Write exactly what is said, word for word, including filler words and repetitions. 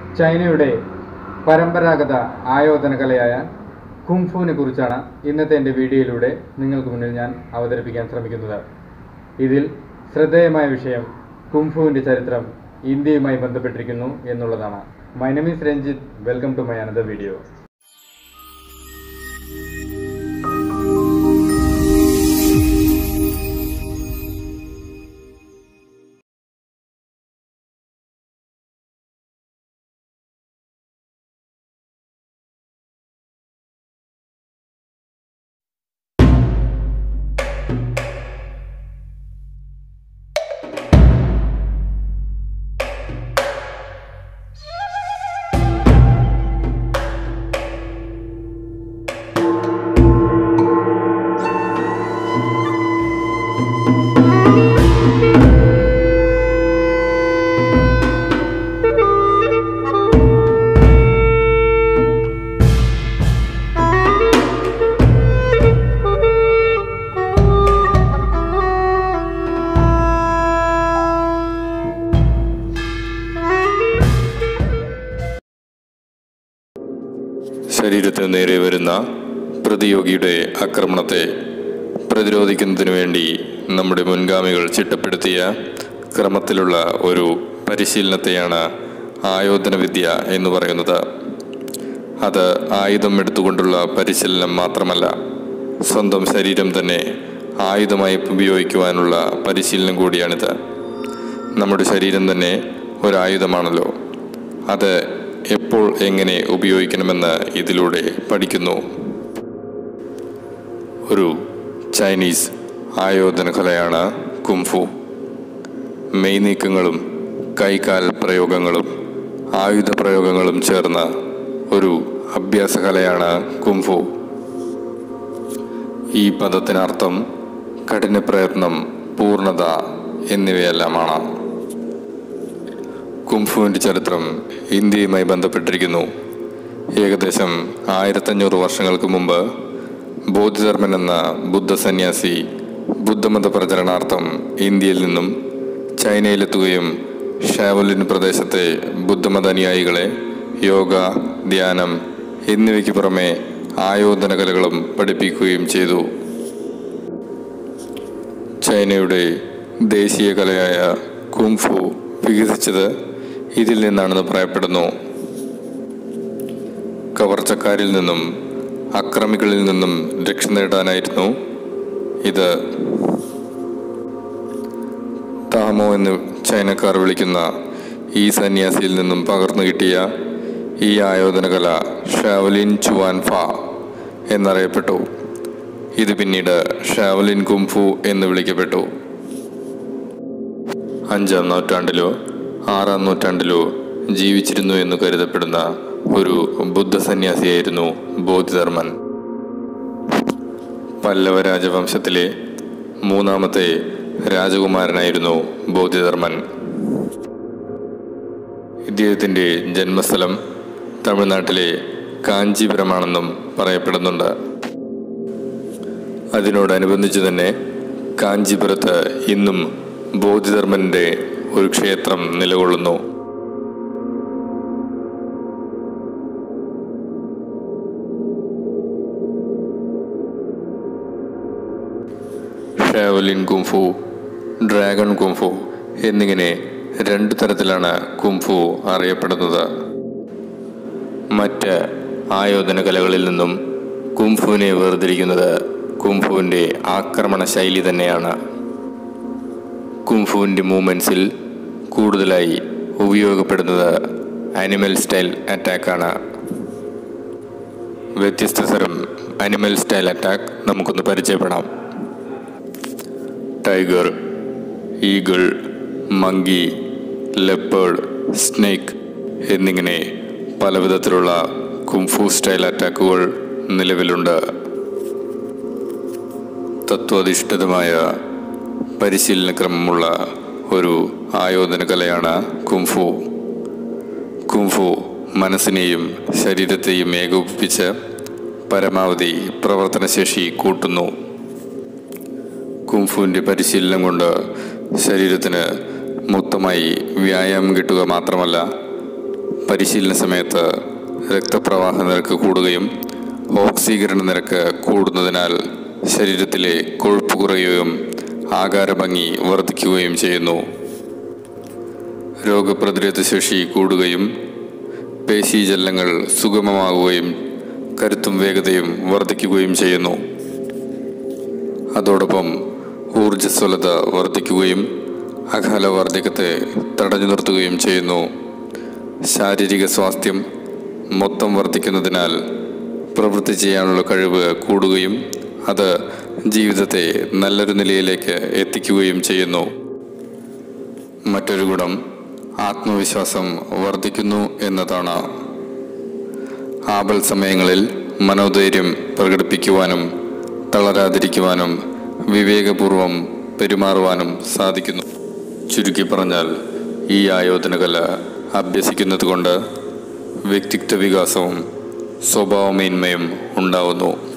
ചൈനയുടെ പരമ്പരാഗത ആയോധന കലയായ കുംഫുവിനെ കുറിച്ചാണ് ഇന്നത്തെ എൻ്റെ വീഡിയോയിലൂടെ നിങ്ങൾക്ക് മുന്നിൽ ഞാൻ അവതരിപ്പിക്കാൻ ശ്രമിക്കുന്നത്. ഇതിൽ ശ്രദ്ധേയമായ വിഷയം കുംഫുവിൻ്റെ ചരിത്രം ഇന്ത്യയുമായി ബന്ധപ്പെട്ടിരിക്കുന്നു എന്നുള്ളതാണ്. My name is Ranjith. Welcome to my another video. ശരീരത്തിന് നേരെ വരുന്ന പ്രതിയോഗിയുടെ ആക്രമണത്തെ പ്രതിരോധിക്കുന്നതിനു വേണ്ടി നമ്മുടെ മുൻഗാമികൾ ചിട്ടപ്പെടുത്തിയ ക്രമത്തിലുള്ള ഒരു പരിശീലനത്തെയാണ് ആയോധന വിദ്യ എന്ന് പറയുന്നത്. അത് ആയുധം എടുത്തുകൊണ്ടുള്ള പരിശീലനം മാത്രമല്ല, സ്വന്തം ശരീരം തന്നെ ആയുധമായി ഉപയോഗിക്കുവാനുള്ള പരിശീലനം കൂടിയാണിത്. നമ്മുടെ ശരീരം തന്നെ ഒരായുധമാണല്ലോ. അത് എപ്പോൾ എങ്ങനെ ഉപയോഗിക്കണമെന്ന് ഇതിലൂടെ പഠിക്കുന്നു. ഒരു ചൈനീസ് ആയോധന കലയാണ് കുംഫു. മെയ് നീക്കങ്ങളും കൈകാൽ പ്രയോഗങ്ങളും ആയുധ പ്രയോഗങ്ങളും ചേർന്ന ഒരു അഭ്യാസ കലയാണ് കുംഫു. ഈ പദത്തിനർത്ഥം കഠിന പ്രയത്നം, പൂർണ്ണത എന്നിവയെല്ലാമാണ്. കുംഫുവിൻ്റെ ചരിത്രം ഇന്ത്യയുമായി ബന്ധപ്പെട്ടിരിക്കുന്നു. ഏകദേശം ആയിരത്തഞ്ഞൂറ് വർഷങ്ങൾക്ക് മുമ്പ് ബോധിധർമ്മൻ എന്ന ബുദ്ധ സന്യാസി ബുദ്ധമത പ്രചരണാർത്ഥം ഇന്ത്യയിൽ നിന്നും ചൈനയിലെത്തുകയും ഷാവലിൻ പ്രദേശത്തെ ബുദ്ധമത അനുയായികളെ യോഗ, ധ്യാനം എന്നിവയ്ക്ക് പുറമെ ആയോധന കലകളും പഠിപ്പിക്കുകയും ചെയ്തു. ചൈനയുടെ ദേശീയ കലയായ കുംഫു വികസിച്ചത് ഇതിൽ നിന്നാണെന്ന് പറയപ്പെടുന്നു. കവർച്ചക്കാരിൽ നിന്നും അക്രമികളിൽ നിന്നും രക്ഷ നേടാനായിരുന്നു ഇത്. താമോ എന്ന് ചൈനക്കാർ വിളിക്കുന്ന ഈ സന്യാസിയിൽ നിന്നും പകർന്നു കിട്ടിയ ഈ ആയോധന കല ഷാവലിൻ ചുവാൻ ഫാ എന്നറിയപ്പെട്ടു. ഇത് പിന്നീട് ഷാവലിൻ കുംഫു എന്ന് വിളിക്കപ്പെട്ടു. അഞ്ചാം നൂറ്റാണ്ടിലോ ആറാം നൂറ്റാണ്ടിലോ ജീവിച്ചിരുന്നു എന്ന് കരുതപ്പെടുന്ന ഒരു ബുദ്ധ സന്യാസിയായിരുന്നു ബോധിധർമ്മൻ. പല്ലവ രാജവംശത്തിലെ മൂന്നാമത്തെ രാജകുമാരനായിരുന്നു ബോധിധർമ്മൻ. ഇദ്ദേഹത്തിൻ്റെ ജന്മസ്ഥലം തമിഴ്നാട്ടിലെ കാഞ്ചീപുരമാണെന്നും പറയപ്പെടുന്നുണ്ട്. അതിനോടനുബന്ധിച്ച് തന്നെ കാഞ്ചീപുരത്ത് ഇന്നും ബോധിധർമ്മൻ്റെ ഒരു ക്ഷേത്രം നിലകൊള്ളുന്നു. ഷാവലിൻ കുംഫു, ഡ്രാഗൺ കുംഫു എന്നിങ്ങനെ രണ്ടു തരത്തിലാണ് കുംഫു അറിയപ്പെടുന്നത്. മറ്റ് ആയോധന കലകളിൽ നിന്നും കുംഫുവിനെ വേർതിരിക്കുന്നത് കുംഫുവിൻ്റെ ആക്രമണ ശൈലി തന്നെയാണ്. കുംഫുവിൻ്റെ മൂവ്മെൻറ്റ്സിൽ കൂടുതലായി ഉപയോഗപ്പെടുന്നത് അനിമൽ സ്റ്റൈൽ അറ്റാക്കാണ്. വ്യത്യസ്ത തരം അനിമൽ സ്റ്റൈൽ അറ്റാക്ക് നമുക്കൊന്ന് പരിചയപ്പെടാം. Tiger, eagle, monkey, leopard, snake എന്നിങ്ങനെ പല വിധത്തിലുള്ള കുംഫു സ്റ്റൈൽ അറ്റാക്കുകൾ നിലവിലുണ്ട്. തത്വാധിഷ്ഠിതമായ പരിശീലനക്രമമുള്ള ഒരു ആയോധന കലയാണ് കുംഫു. കുംഫു മനസ്സിനെയും ശരീരത്തെയും ഏകോപിപ്പിച്ച് പരമാവധി പ്രവർത്തനശേഷി കൂട്ടുന്നു. കുംഫുവിൻ്റെ പരിശീലനം കൊണ്ട് ശരീരത്തിന് മൊത്തമായി വ്യായാമം കിട്ടുക മാത്രമല്ല, പരിശീലന സമയത്ത് രക്തപ്രവാഹ നിരക്ക് കൂടുകയും ഓക്സീകരണ നിരക്ക് കൂടുന്നതിനാൽ ശരീരത്തിലെ കൊഴുപ്പ് കുറയുകയും ആകാരഭംഗി വർദ്ധിക്കുകയും ചെയ്യുന്നു. രോഗപ്രതിരോധ ശേഷി കൂടുകയും പേശീജലങ്ങൾ സുഗമമാകുകയും കരുത്തും വേഗതയും വർദ്ധിക്കുകയും ചെയ്യുന്നു. അതോടൊപ്പം ഊർജ്ജസ്വലത വർദ്ധിക്കുകയും അകാല വാർദ്ധക്യത്തെ തടഞ്ഞു നിർത്തുകയും ചെയ്യുന്നു. ശാരീരിക സ്വാസ്ഥ്യം മൊത്തം വർദ്ധിക്കുന്നതിനാൽ പ്രവൃത്തി ചെയ്യാനുള്ള കഴിവ് കൂടുകയും അത് ജീവിതത്തെ നല്ലൊരു നിലയിലേക്ക് എത്തിക്കുകയും ചെയ്യുന്നു. മറ്റൊരു ഗുണം ആത്മവിശ്വാസം വർദ്ധിക്കുന്നു എന്നതാണ്. ആപൽ സമയങ്ങളിൽ മനോധൈര്യം പ്രകടിപ്പിക്കുവാനും തളരാതിരിക്കുവാനും വിവേകപൂർവം പെരുമാറുവാനും സാധിക്കുന്നു. ചുരുക്കി പറഞ്ഞാൽ ഈ ആയോധനകല അഭ്യസിക്കുന്നത് കൊണ്ട് വ്യക്തിത്വ വികാസവും സ്വഭാവമേന്മയും ഉണ്ടാവുന്നു.